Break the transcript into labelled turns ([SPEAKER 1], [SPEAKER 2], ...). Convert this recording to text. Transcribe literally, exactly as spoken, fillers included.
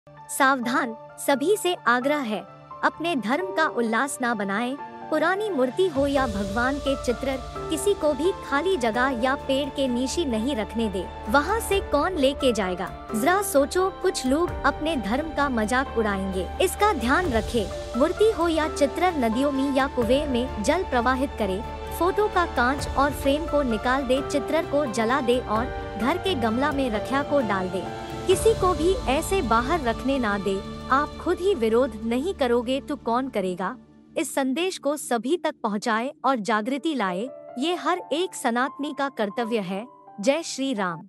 [SPEAKER 1] सावधान, सभी से आग्रह है, अपने धर्म का उल्लास ना बनाएं। पुरानी मूर्ति हो या भगवान के चित्र, किसी को भी खाली जगह या पेड़ के नीचे नहीं रखने दे। वहाँ से कौन लेके जाएगा? जरा सोचो, कुछ लोग अपने धर्म का मजाक उड़ाएंगे। इसका ध्यान रखें। मूर्ति हो या चित्र नदियों में या कुएं में जल प्रवाहित करे। फोटो का कांच और फ्रेम को निकाल दे, चित्र को जला दे और घर के गमला में रखा को डाल दे। किसी को भी ऐसे बाहर रखने ना दे। आप खुद ही विरोध नहीं करोगे तो कौन करेगा? इस संदेश को सभी तक पहुंचाए और जागृति लाए। ये हर एक सनातनी का कर्तव्य है। जय श्री राम।